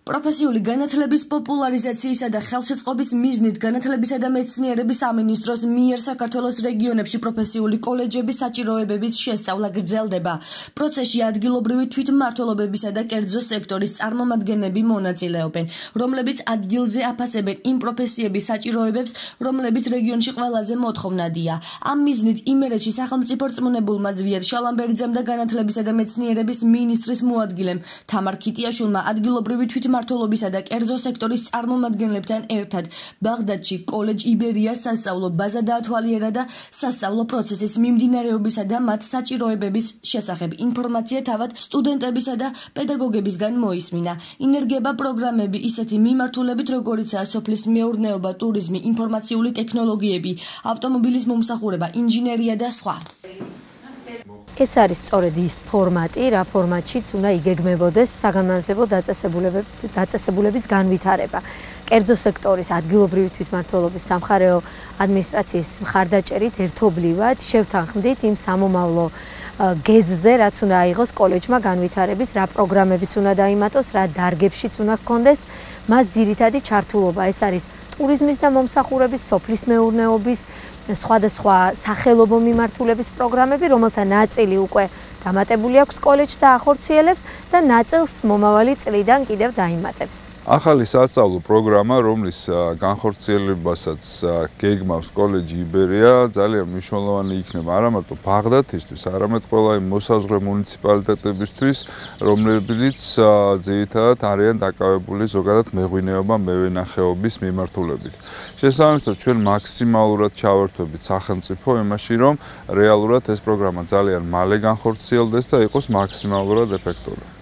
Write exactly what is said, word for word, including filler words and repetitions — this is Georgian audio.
პროფესიული განათლების პოპულარიზაციისა და ხელშეწყობის მიზნით განათლებისა და მეცნიერების სამინისტროს მიერ საქართველოს რეგიონებში პროფესიული კოლეჯების საჭიროებების შესწავლა გრძელდება. პროცესში ადგილობრივი თვითმმართველობებისა და კერძო სექტორის წარმომადგენლები მონაწილეობენ, რომლებიც ადგილზე აფასებენ იმ პროფესიების საჭიროებებს, რომლებიც რეგიონში ყველაზე მოთხოვნადია. ამ მიზნით იმერეთში სახელმწიფო რწმუნებულმა ზვიად შალამბერიძემ და განათლებისა და მეცნიერების მინისტრის მოადგილემ თამარ ქიტიაშვილმა ადგილობრივი თვითმმართველობისა და კერძო სექტორის წარმომადგენლებთან ერთად ბაღდადში კოლეჯ იბერიას სასწავლო ბაზა დაათვალიერა და სასწავლო პროცესის მიმდინარეობისა და მათ საჭიროებების შესახებ ინფორმაცია თავად სტუდენტებისა და პედაგოგებისგან მოისმინა. ინერგება პროგრამები ისეთი მიმართულებით, როგორიცაა სოფლის მეურნეობა, ტურიზმი, ინფორმაციული ტექნოლოგიები, ავტომობილის მომსახურება, ინჟინერია და სხვა. ეს არის სწორედ ის ფორმატი, რა ფორმატშიც უნდა იგეგმებოდეს საგანმანათლებლო დაწესებულების განვითარება. კერძო სექტორის ადგილობრივი თვითმმართველობის სამხარეო ადმინისტრაციის მხარდაჭერით ერთობლივად შევთანხმდით იმ სამომავლო გეზზე, რაც უნდა აიღოს კოლეჯმა განვითარების, რა პროგრამებიც უნდა დაიმატოს, რა დარგებშიც უნდა ჰქონდეს მას ძირითადი ჩართულობა. ეს არის ტურიზმის და მომსახურების, სოფლის მეურნეობის, სხვადასხვა სახელობო მიმართულების პროგრამები, რომელთა ნაწილი უკვე დამატებული აქვს კოლეჯს და ახორციელებს და ნაწილს მომავალი წლიდან კიდევ დაიმატებს. ახალი სასწავლო პროგრამა, რომლის განხორციელებასაც გეგმავს კოლეჯი იბერია, ძალიან მნიშვნელოვანი იქნება არა მარტო ბაღდათისთვის, არამედ ყველა იმ მოსაზღვრე მუნიციპალიტეტებისთვის, რომლებიც ძირითადად არიან დაკავებული ზოგადად მეღვინეობა, მევენახეობის მიმართულებით. შესაბამისად, ჩვენ მაქსიმალურად ჩავერთვებით სახელმწიფო იმაში, რომ რეალურად ეს პროგრამა ძალიან მალე განხორციელდეს და იყოს მაქსიმალურად ეფექტური.